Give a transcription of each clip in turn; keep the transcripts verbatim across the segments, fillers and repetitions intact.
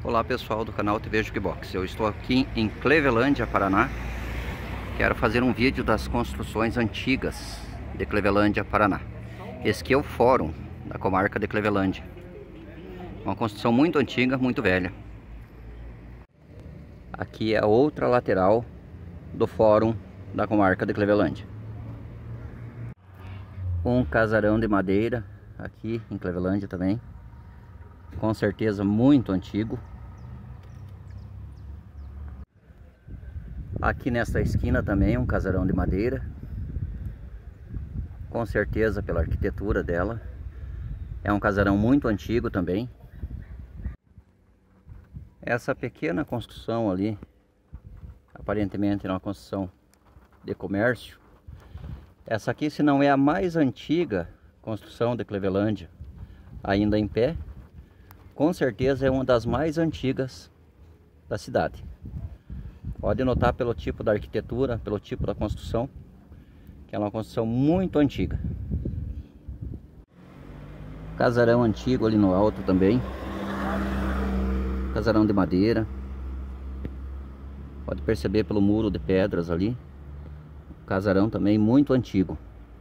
Olá pessoal do canal T V Jukebox, eu estou aqui em Clevelândia, Paraná. Quero fazer um vídeo das construções antigas de Clevelândia, Paraná. Esse aqui é o fórum da comarca de Clevelândia. Uma construção muito antiga, muito velha. Aqui é a outra lateral do fórum da comarca de Clevelândia. Um casarão de madeira aqui em Clevelândia também. Com certeza muito antigo. Aqui nessa esquina também um casarão de madeira. Com certeza pela arquitetura dela. É um casarão muito antigo também. Essa pequena construção ali, aparentemente é uma construção de comércio. Essa aqui, se não é a mais antiga construção de Clevelândia ainda em pé, com certeza é uma das mais antigas da cidade. Pode notar pelo tipo da arquitetura, pelo tipo da construção, que é uma construção muito antiga. Casarão antigo ali no alto também. Casarão de madeira. Pode perceber pelo muro de pedras ali. Casarão também muito antigo.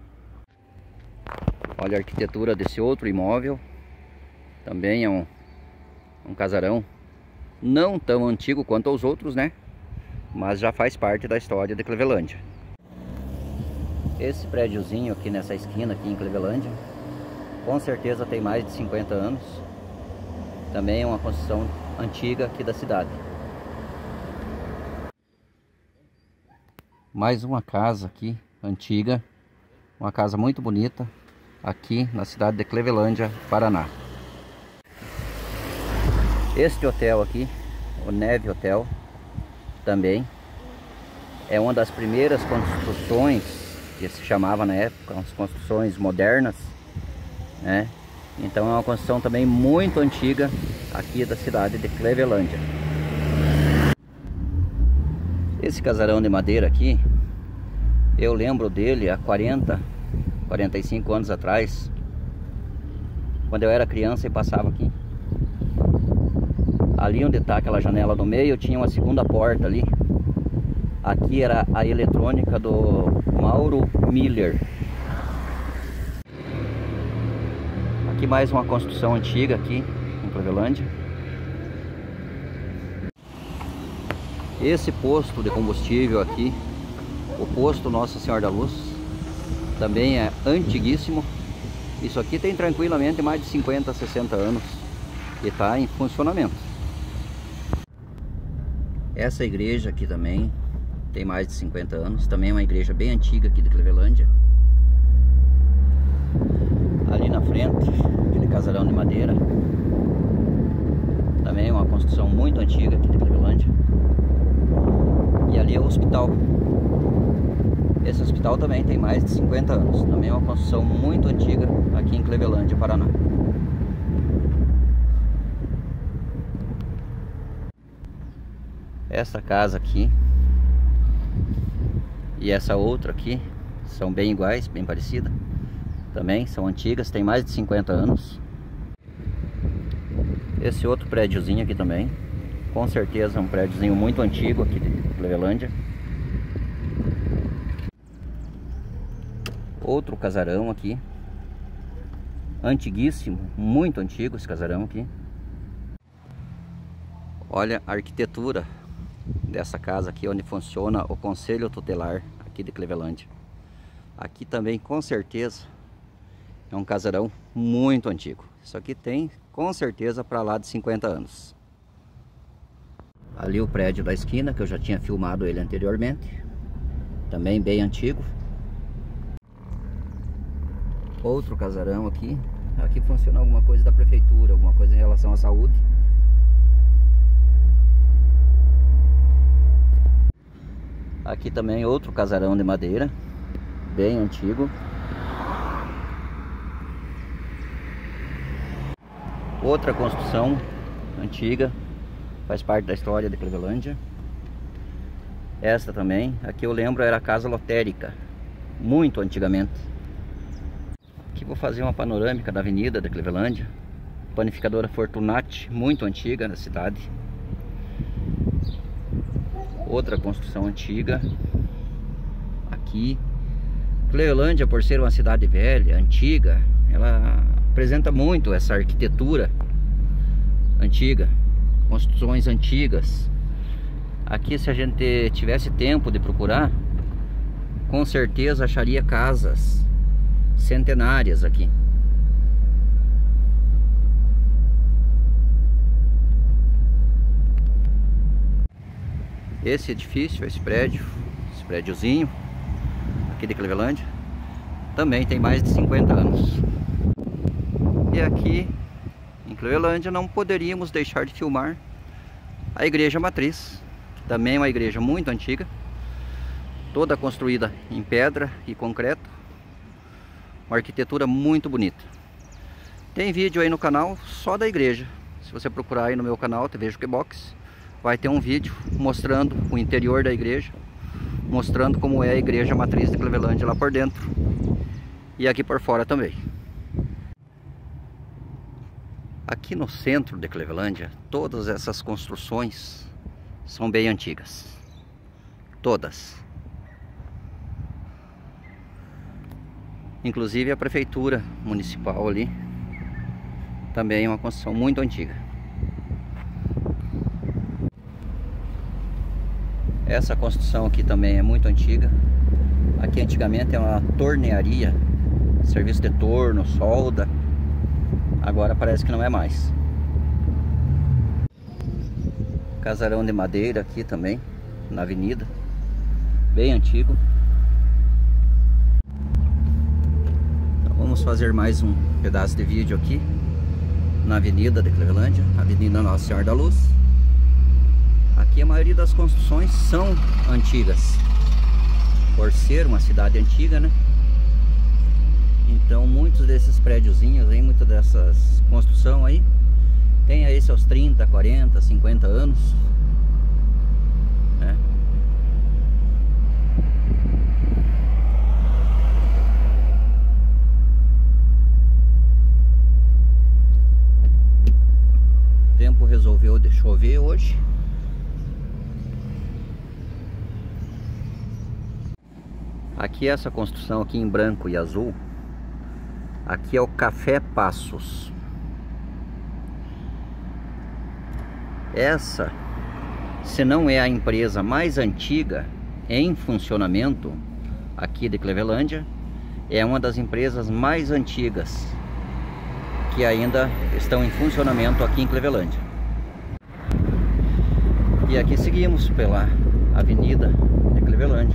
Olha a arquitetura desse outro imóvel. Também é um, um casarão não tão antigo quanto os outros, né? Mas já faz parte da história de Clevelândia. Esse prédiozinho aqui nessa esquina aqui em Clevelândia, com certeza tem mais de cinquenta anos. Também é uma construção antiga aqui da cidade. Mais uma casa aqui, antiga. Uma casa muito bonita aqui na cidade de Clevelândia, Paraná. Este hotel aqui, o Neve Hotel, também é uma das primeiras construções que se chamava na época, as construções modernas, né? Então é uma construção também muito antiga aqui da cidade de Clevelândia. Esse casarão de madeira aqui, eu lembro dele há quarenta, quarenta e cinco anos atrás, quando eu era criança e passava aqui. Ali onde está aquela janela no meio, tinha uma segunda porta ali. Aqui era a eletrônica do Mauro Miller. Aqui mais uma construção antiga aqui em Clevelândia. Esse posto de combustível aqui, o posto Nossa Senhora da Luz, também é antiguíssimo. Isso aqui tem tranquilamente mais de cinquenta, sessenta anos e está em funcionamento. Essa igreja aqui também tem mais de cinquenta anos. Também é uma igreja bem antiga aqui de Clevelândia. Ali na frente, aquele casarão de madeira. Também é uma construção muito antiga aqui de Clevelândia. E ali é o hospital. Esse hospital também tem mais de cinquenta anos. Também é uma construção muito antiga aqui em Clevelândia, Paraná. Essa casa aqui e essa outra aqui são bem iguais, bem parecidas. Também são antigas, tem mais de cinquenta anos. Esse outro prédiozinho aqui também, com certeza é um prédiozinho muito antigo aqui de Clevelândia. Outro casarão aqui, antiguíssimo, muito antigo esse casarão aqui. Olha a arquitetura dessa casa aqui, onde funciona o Conselho Tutelar aqui de Clevelândia. Aqui também com certeza é um casarão muito antigo. Isso aqui tem com certeza para lá de cinquenta anos. Ali o prédio da esquina, que eu já tinha filmado ele anteriormente, também bem antigo. Outro casarão aqui. Aqui funciona alguma coisa da prefeitura, alguma coisa em relação à saúde. Aqui também outro casarão de madeira, bem antigo. Outra construção antiga, faz parte da história de Clevelândia. Esta também, aqui eu lembro era a casa lotérica, muito antigamente. Aqui vou fazer uma panorâmica da avenida de Clevelândia. panificadora Fortunati, muito antiga na cidade. Outra construção antiga aqui. Clevelândia, por ser uma cidade velha, antiga, ela apresenta muito essa arquitetura antiga, construções antigas. Aqui, se a gente tivesse tempo de procurar, com certeza acharia casas centenárias aqui. Esse edifício, esse prédio, esse prédiozinho aqui de Clevelândia, também tem mais de cinquenta anos. E aqui em Clevelândia não poderíamos deixar de filmar a Igreja Matriz, que também é uma igreja muito antiga, toda construída em pedra e concreto, uma arquitetura muito bonita. Tem vídeo aí no canal só da igreja. Se você procurar aí no meu canal, T V Jukebox, vai ter um vídeo mostrando o interior da igreja, mostrando como é a Igreja Matriz de Clevelândia lá por dentro e aqui por fora também. Aqui no centro de Clevelândia, todas essas construções são bem antigas, todas. Inclusive a prefeitura municipal ali também é uma construção muito antiga. Essa construção aqui também é muito antiga. Aqui antigamente é uma tornearia, serviço de torno, solda. Agora parece que não é mais. Casarão de madeira aqui também, na avenida, bem antigo. Então vamos fazer mais um pedaço de vídeo aqui na avenida de Clevelândia, Avenida Nossa Senhora da Luz. Aqui a maioria das construções são antigas, por ser uma cidade antiga, né? Então muitos desses prédiozinhos aí, muitas dessas construções aí, tem aí seus trinta, quarenta, cinquenta anos, né? O tempo resolveu de chover hoje. Aqui essa construção aqui em branco e azul, aqui é o Café Passos. Essa, se não é a empresa mais antiga em funcionamento aqui de Clevelândia, é uma das empresas mais antigas que ainda estão em funcionamento aqui em Clevelândia. E aqui seguimos pela avenida de Clevelândia.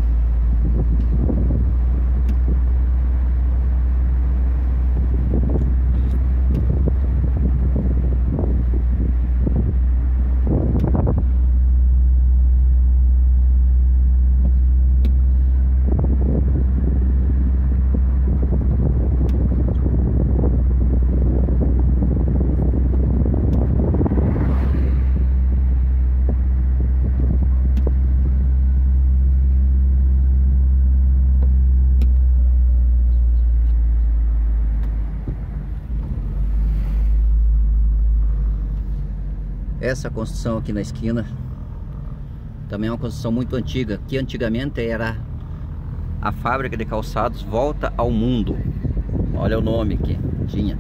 Essa construção aqui na esquina também é uma construção muito antiga, que antigamente era a fábrica de calçados Volta ao Mundo. Olha o nome que tinha.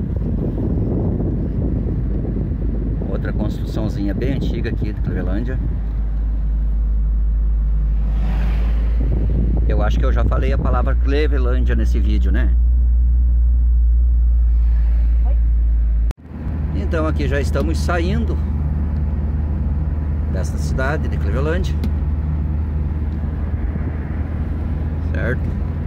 Outra construçãozinha bem antiga aqui de Clevelândia. Eu acho que eu já falei a palavra Clevelândia nesse vídeo, né? Então aqui já estamos saindo desta cidade de Clevelândia, certo?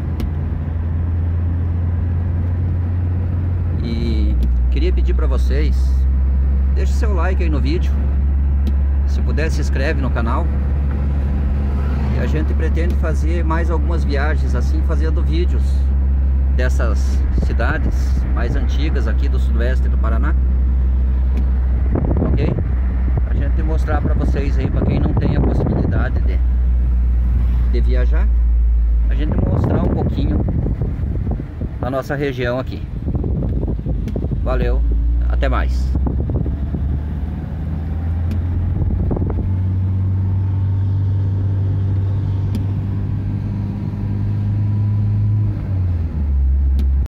E queria pedir para vocês, deixe seu like aí no vídeo, se puder se inscreve no canal. E a gente pretende fazer mais algumas viagens assim, fazendo vídeos dessas cidades mais antigas aqui do sudoeste do Paraná, ok? A gente mostrar para vocês aí, para quem não tem a possibilidade de, de viajar, a gente mostrar um pouquinho da nossa região aqui. Valeu, Até mais.